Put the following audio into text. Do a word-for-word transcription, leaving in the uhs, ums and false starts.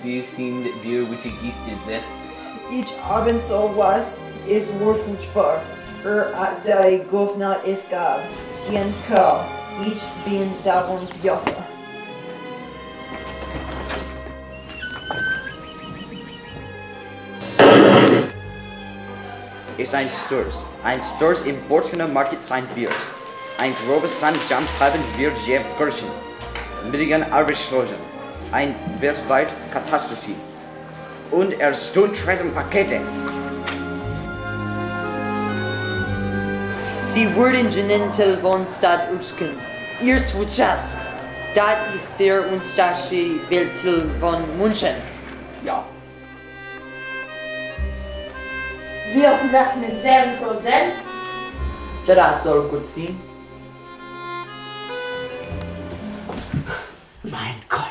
Sie sind der wichtigste Set. Each Abend so was is wohlfühlbar. Er at die Governor is gab. Ian Ka. Each being davon Biafra. Ist ein Sturz. Ein Sturz im Borkener Market sein wird. Ein grobes Sandjump haben wir je Kirchen. Million Arbeitslosen. Ein weltweit Katastrophe. Und er stund Pakete. Sie wurden genannt von Stadt Usken. Ihr Swuchas. Das ist der Unstasche Welt von München. Ja. Wir machen mit sieben Prozent. Jada soll gut sein. Mein Gott.